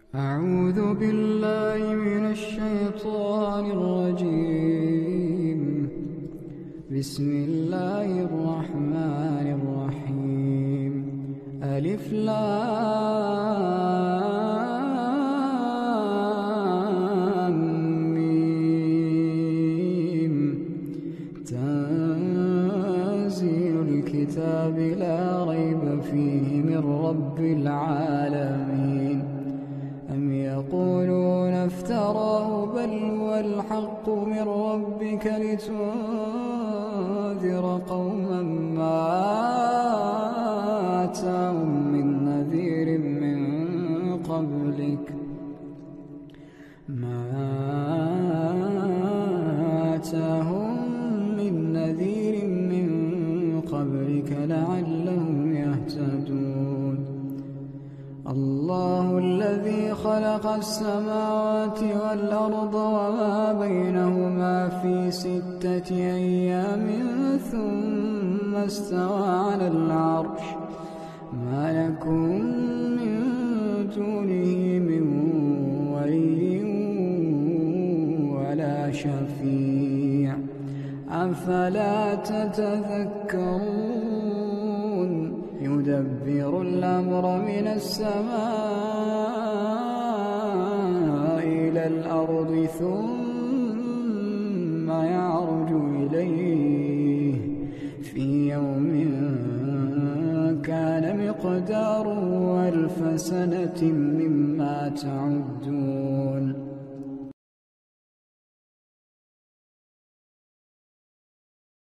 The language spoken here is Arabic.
أعوذ بالله من الشيطان الرجيم. بسم الله الرحمن الرحيم. ألف لام ميم. تنزيل الكتاب لا ريب فيه من رب العالمين. أم يقولون افتراه بل هو الحق من ربك لتنذر قوما ما آتاهم من نذير من قبلك لعلهم يهتدون. الله الذي خلق السماوات والأرض وما بينهما في 6 أيام ثم استوى على العرش. ما لكم من دونه من ولي ولا شفيع أفلا تتذكرون. يدبر الأمر من السماء إلى الأرض ثم يعرج إليه في يوم كان مقداره 1000 سنة مما تعدون.